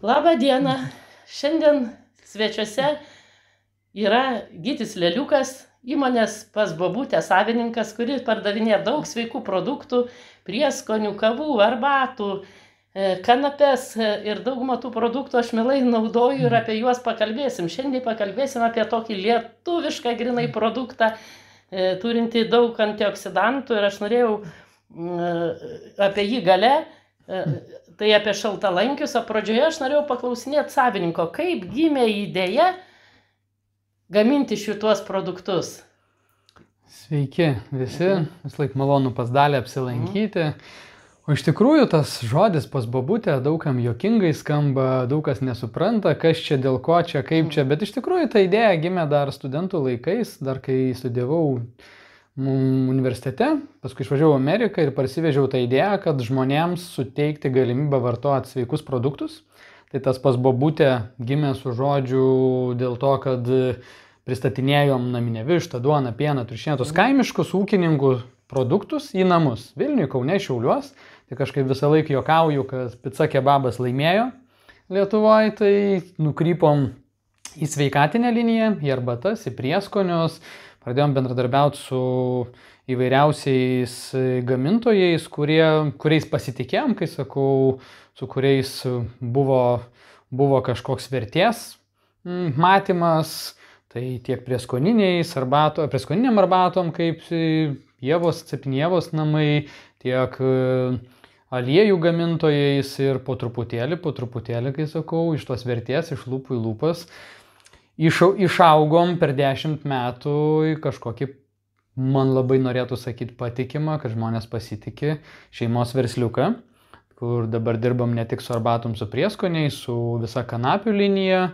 Labą dieną. Šiandien svečiuose yra Gytis Leliukas, įmonės Pas Bobutę savininkas, kuris pardavinėja daug sveikų produktų, prieskonių, kavų, arbatų, kanapes ir daugumą tų produktų aš mielai naudoju ir apie juos pakalbėsim. Šiandien pakalbėsim apie tokį lietuvišką grinai produktą, turintį daug antioksidantų ir aš norėjau apie jį gale. Tai apie šaltalankius, o pradžioje aš norėjau paklausinėti savininko, kaip gimė idėja gaminti šituos produktus. Sveiki visi, vis laik malonu pas Dalį apsilankyti. O iš tikrųjų tas žodis Pas Bobutę daugam juokingai skamba, daug kas nesupranta, kas čia, dėl ko čia, kaip čia, bet iš tikrųjų ta idėja gimė dar studentų laikais, dar kai studijavau universitete, paskui išvažiavau Ameriką ir parsivežiau tą idėją, kad žmonėms suteikti galimybę vartoti sveikus produktus. Tai tas Pas Bobutę gimė su žodžiu dėl to, kad pristatinėjom naminę vištą, duoną, pieną, triušieną, tos kaimiškus ūkininkų produktus į namus. Vilniuje, Kaune, Šiauliuos. Tai kažkaip visą laiką juokauju, kad pica kebabas laimėjo Lietuvoje, tai nukrypom į sveikatinę liniją, į arbatas, į prieskonius. Pradėjom bendradarbiauti su įvairiausiais gamintojais, kuriais pasitikėjom, kai sakau, su kuriais buvo kažkoks vertės matymas, tai tiek prieskoniniam arbatom, kaip Cepinievos namai, tiek aliejų gamintojais ir po truputėlį, kai sakau, iš tos vertės, iš lūpų į lūpas. Išaugom per 10 metų į kažkokį, man labai norėtų sakyti, patikimą, kad žmonės pasitikė šeimos versliuką, kur dabar dirbam ne tik su arbatom, su prieskoniais, su visa kanapių linija,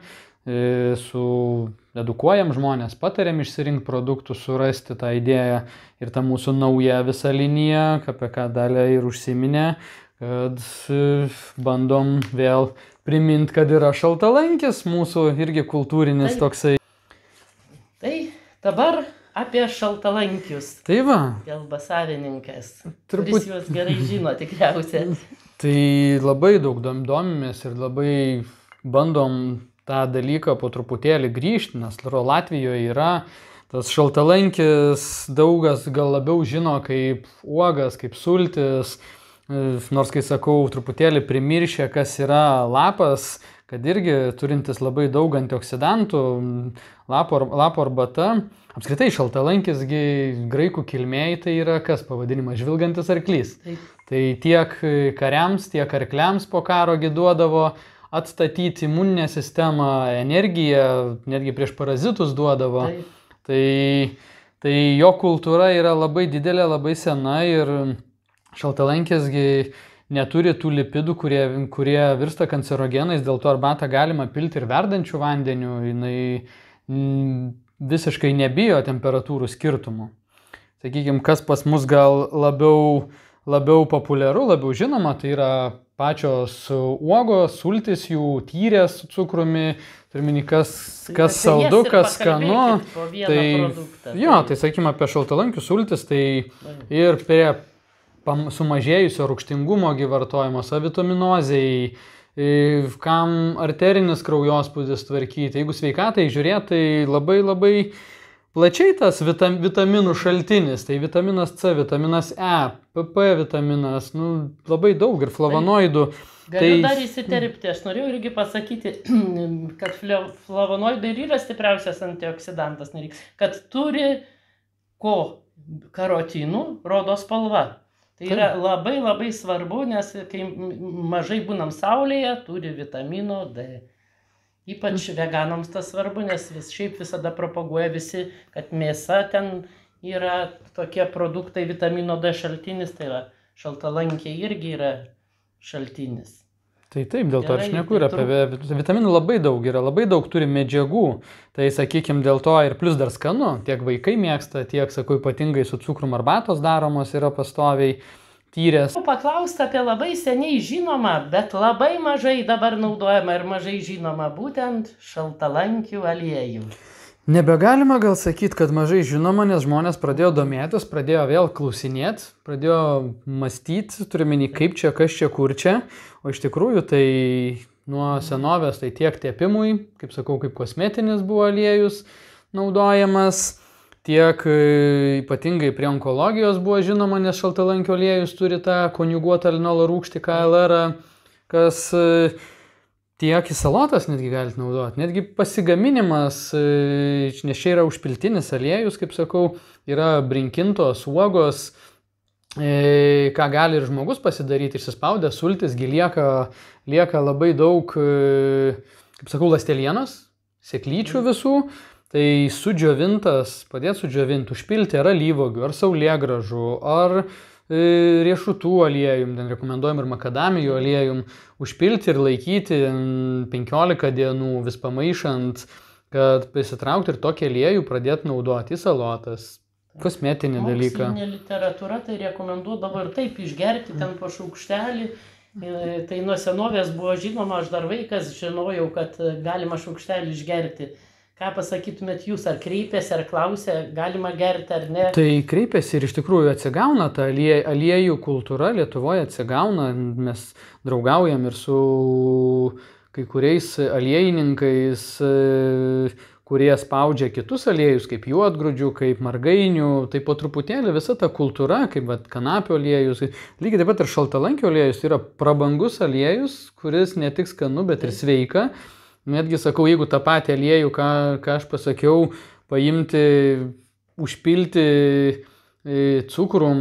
edukuojam žmonės, patariam išsirinkti produktų, surasti tą idėją ir tą mūsų naują visą liniją, apie ką Dalia ir užsiminė, kad bandom vėl primint, kad yra šaltalankis, mūsų irgi kultūrinis toksai. Tai dabar apie šaltalankius. Tai va. Kalba savininkas, kuris juos gerai žino tikriausiai. Tai labai daug domimės ir labai bandom tą dalyką po truputėlį grįžti, nes Latvijoje yra tas šaltalankis, daugas gal labiau žino kaip uogas, kaip sultis. Nors, kai sakau, truputėlį primiršę, kas yra lapas, kad irgi turintis labai daug antioksidantų, lapo arbata. Apskritai šaltalankisgi graikų kilmėje tai yra kas pavadinimas, žvilgantis arklys. Taip. Tai tiek kariams, tiek arkliams po karo duodavo atstatyti imuninę sistemą, energiją, netgi prieš parazitus duodavo. Taip. Tai jo kultūra yra labai didelė, labai sena ir šaltalankisgi neturi tų lipidų, kurie virsta kancerogenais, dėl to arbatą galima pilti ir verdančių vandenių, jinai visiškai nebijo temperatūrų skirtumų. Sakykime, kas pas mus gal labiau populiaru, labiau žinoma, tai yra pačios uogos, sultis jų tyrės su cukrumi, turime kas saldu, kas skanu. Tai sakykime apie šaltalankių sultis, tai ir prie sumažėjusio rūgštingumo vartojimo, savitaminozei, kam arterinis kraujospūdis tvarkyti. Jeigu sveikatai žiūrėti, tai labai plačiai tas vitaminų šaltinis. Tai vitaminas C, vitaminas E, PP vitaminas, labai daug ir flavonoidų. Galiu dar įsiterpti, aš norėjau irgi pasakyti, kad flavonoidai ir yra stipriausias antioksidantas, kad turi karotinų, rodo spalva. Tai yra labai svarbu, nes kai mažai būnam saulėje, turi vitamino D. Ypač veganams tas svarbu, nes šiaip visada propaguoja visi, kad mėsa ten yra tokie produktai, vitamino D šaltinis, tai yra šaltalankiai irgi yra šaltinis. Tai taip, dėl to aš šneku ir apie vitaminų labai daug yra, labai daug turi medžiagų. Tai sakykime dėl to ir plus dar skanu, tiek vaikai mėgsta, tiek, sakau, ypatingai su cukrum arbatos daromos yra pastoviai tyrės. Paklausti apie labai seniai žinomą, bet labai mažai dabar naudojama ir mažai žinoma būtent šaltalankių aliejų. Nebegalima gal sakyti, kad mažai žinoma, nes žmonės pradėjo domėtis, pradėjo vėl klausinėti, pradėjo mąstyti, turiu menį kaip čia, kas čia, kur čia. O iš tikrųjų tai nuo senovės tai tiek tepimui, kaip sakau, kaip kosmetinis buvo aliejus naudojamas, tiek ypatingai prie onkologijos buvo žinoma, nes šaltalankio aliejus turi tą konjuguotą linolo rūgštį KLR, kas tiek į salotas netgi galite naudoti. Netgi pasigaminimas, nes čia yra užpiltinis aliejus, kaip sakau, yra brinkintos uogos, ką gali ir žmogus pasidaryti, išsispaudė sultis, lieka labai daug, kaip sakau, ląstelienos, sėklyčių visų. Tai sudžiovintas, padėti sudžiovinti, užpilti ar alyvuogių, ar saulėgrąžų, ar riešutų aliejum, ten rekomenduojam ir makadamijų aliejum, užpilti ir laikyti 15 dienų, vis pamaišant, kad prisitraukti ir tokį aliejų pradėti naudoti į salotas, kosmetinį dalyką. Mokslinė literatūra tai rekomenduodavo ir taip išgerti ten po šaukštelį. Tai nuo senovės buvo žinoma, aš dar vaikas žinojau, kad galima šaukštelį išgerti. Ką pasakytumėt jūs, ar kreipėsi, ar klausė, galima gerti ar ne? Tai kreipėsi ir iš tikrųjų atsigauna ta aliejų kultūra, Lietuvoje atsigauna, mes draugaujam ir su kai kuriais aliejininkais, kurie spaudžia kitus aliejus, kaip juodgrūdžių, kaip margainių, tai po truputėlį visa ta kultūra, kaip kanapių aliejus, lygiai taip pat ir šaltalankio aliejus, tai yra prabangus aliejus, kuris ne tik skanu, bet ir sveika. Netgi sakau, jeigu tą patį aliejų, ką aš pasakiau, paimti, užpilti cukrum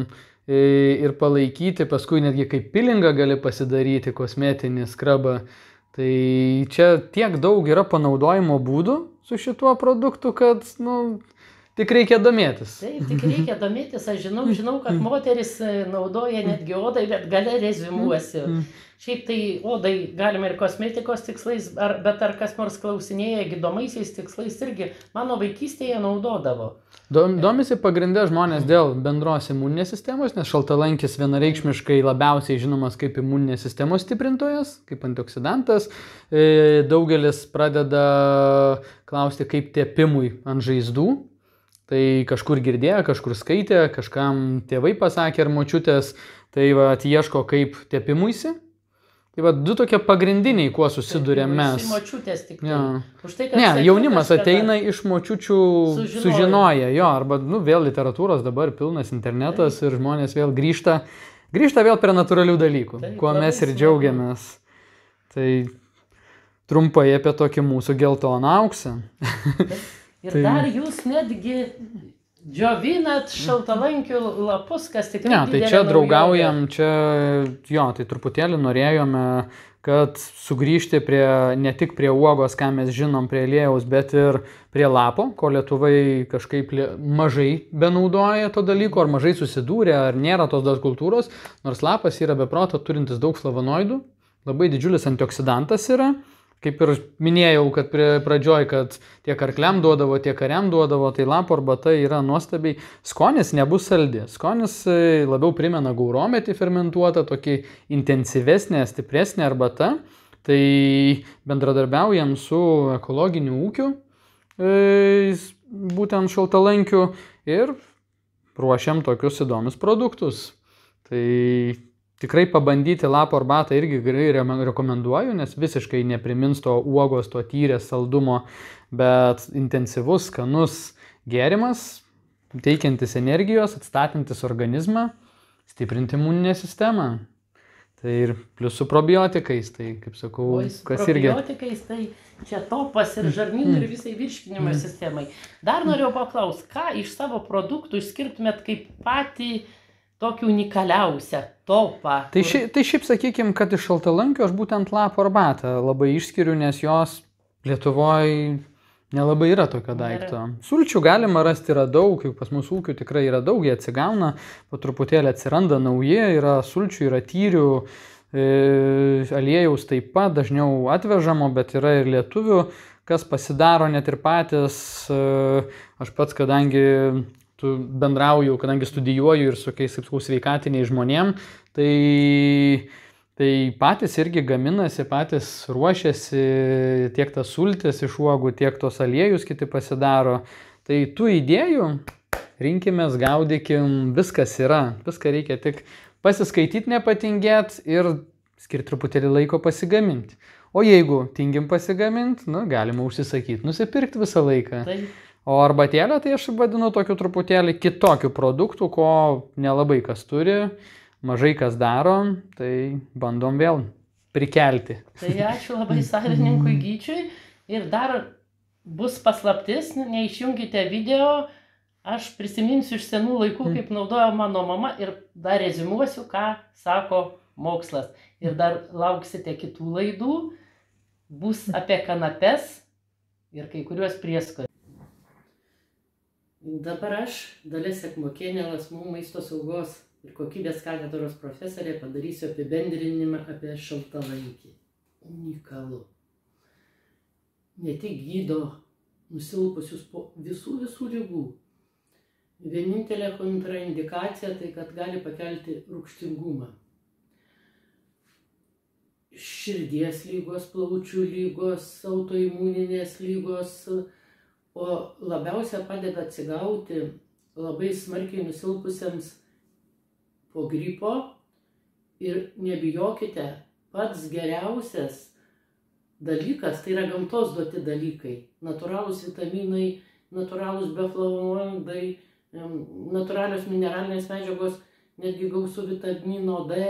ir palaikyti, paskui netgi kaip pilingą gali pasidaryti, kosmetinį skrabą. Tai čia tiek daug yra panaudojimo būdų su šituo produktu, kad, tik reikia domėtis. Taip, tik reikia domėtis. Aš žinau, kad moteris naudoja netgi odai, bet gale reziumuosiu. Šiaip tai odai galima ir kosmetikos tikslais, bet ar kas nors klausinėja gydomaisiais tikslais irgi mano vaikystėje naudodavo. Domisi pagrindę žmonės dėl bendros imuninės sistemos, nes šaltalankis vienareikšmiškai labiausiai žinomas kaip imuninės sistemos stiprintojas, kaip antioksidantas. Daugelis pradeda klausti kaip tepimui ant žaizdų. Tai kažkur girdėjo, kažkur skaitė, kažkam tėvai pasakė ar močiutės, tai ieško kaip tepimuisi. Tai du tokie pagrindiniai, kuo susidurėm mes. Močiutės tik tai. Ja. Ne, jaunimas ateina iš močiučių sužinoję, arba vėl literatūros dabar pilnas internetas ir žmonės vėl grįžta vėl prie natūralių dalykų, kuo mes ir džiaugiamės. Tai trumpai apie tokį mūsų geltoną auksą. Ir dar jūs netgi džiovinat šaltalankių lapus, kas tikrai didelė naujovė. Tai čia draugaujam, tai truputėlį norėjome, kad sugrįžti ne tik prie uogos, ką mes žinom prie aliejaus, bet ir prie lapo, ko lietuvai kažkaip mažai benaudoja to dalyko, ar mažai susidūrė, ar nėra tos kultūros, nors lapas yra be proto turintis daug flavonoidų, labai didžiulis antioksidantas yra. Kaip ir minėjau, kad pradžioj, kad tiek arkliam duodavo, tiek kariam duodavo, tai lapo arbata yra nuostabiai. Skonis nebus saldi. Skonis labiau primena gaurometį fermentuotą, tokį intensyvesnė, stipresnė arbata. Tai bendradarbiaujam su ekologiniu ūkiu, būtent šaltalankiu, ir ruošiam tokius įdomius produktus. Tai tikrai pabandyti lapo arbatą irgi rekomenduoju, nes visiškai neprimins to uogos, to tyrės saldumo, bet intensyvus, skanus gėrimas, teikiantis energijos, atstatantis organizmą, stiprinti imuninę sistemą. Tai ir plius su probiotikais, tai kaip sakau, kas irgi. Probiotikais tai čia topas ir žarnynų ir visai virškinimo sistemai. Dar norėjau paklausti, ką iš savo produktų išskirtumėt kaip patį tokį unikaliausią topą? Tai šiaip sakykim, kad iš šaltalankio aš būtent lapo arbatą labai išskiriu, nes jos Lietuvoje nelabai yra tokio daikto. Sulčių galima rasti, yra daug, jau pas mūsų ūkių tikrai yra daug, jie atsigauna, po truputėlį atsiranda nauji, yra sulčių, yra tyrių, aliejaus taip pat dažniau atvežamo, bet yra ir lietuvių, kas pasidaro net ir patys. Aš pats, kadangi bendrauju, kadangi studijuoju ir su sveikatiniais žmonėm, tai patys irgi gaminasi, patys ruošiasi tiek tas sultis iš uogų, tiek tos aliejus kiti pasidaro. Tai tų idėjų rinkimės, gaudykim, viskas yra. Viską reikia tik pasiskaityti, nepatingėti ir skirti truputėlį laiko pasigaminti. O jeigu tingim pasigaminti, nu, galima užsisakyti, nusipirkti visą laiką. Taip. O arbatėlę tai aš vadinu tokiu truputėlį kitokiu produktu, ko nelabai kas turi, mažai kas daro, tai bandom vėl prikelti. Tai ačiū labai savininkui Gyčiui. Ir dar bus paslaptis, neišjungite video, aš prisiminsiu iš senų laikų, kaip naudojo mano mama ir dar rezimuosiu, ką sako mokslas. Ir dar lauksite kitų laidų, bus apie kanapes ir kai kuriuos prieskonius. Dabar aš, Dalia Sekmokienė, LSMU maisto saugos ir kokybės katedros profesorė, padarysiu apibendrinimą apie šaltalankį. Unikalu. Ne tik gydo nusilpusius po visų ligų. Vienintelė kontraindikacija tai, kad gali pakelti rūgštingumą. Širdies lygos, plaučių lygos, autoimuninės lygos, o labiausia padeda atsigauti labai smarkiai nusilpusiems po gripo. Ir nebijokite, pats geriausias dalykas, tai yra gamtos duoti dalykai. Natūralūs vitaminai, natūralūs beflavonoidai, natūralios mineralinės medžiagos, netgi gausu vitamino D.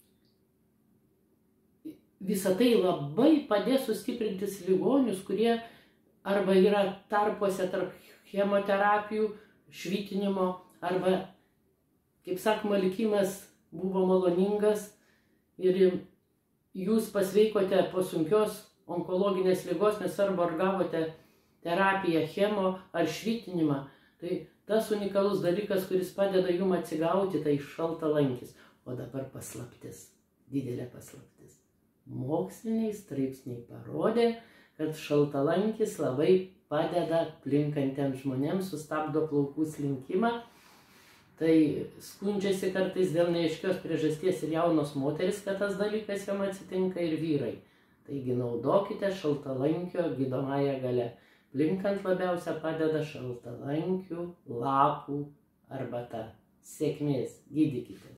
Visa tai labai padės sustiprinti ligonius, kurie arba yra tarpuose tarp chemoterapijų, švitinimo, arba, kaip sakoma, likimas buvo maloningas ir jūs pasveikote po sunkios onkologinės ligos, nesvarbu ar gavote terapiją, chemo ar švitinimą. Tai tas unikalus dalykas, kuris padeda jum atsigauti, tai šaltalankis. O dabar paslaptis, didelė paslaptis. Moksliniai straipsniai parodė, kad šaltalankis labai padeda plinkantiems žmonėms, sustabdo plaukų slinkimą. Tai skundžiasi kartais dėl neaiškios priežasties ir jaunos moteris, kad tas dalykas jam atsitinka, ir vyrai. Taigi naudokite šaltalankio gydomąją galę. Plinkant labiausia padeda šaltalankių lapų arbata. Sėkmės, gydykite.